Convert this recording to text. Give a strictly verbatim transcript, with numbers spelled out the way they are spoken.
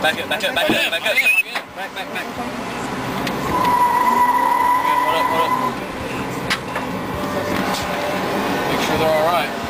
Back up, back up, back up, back up. Back, back, back. Hold up, hold up. Make sure they're alright.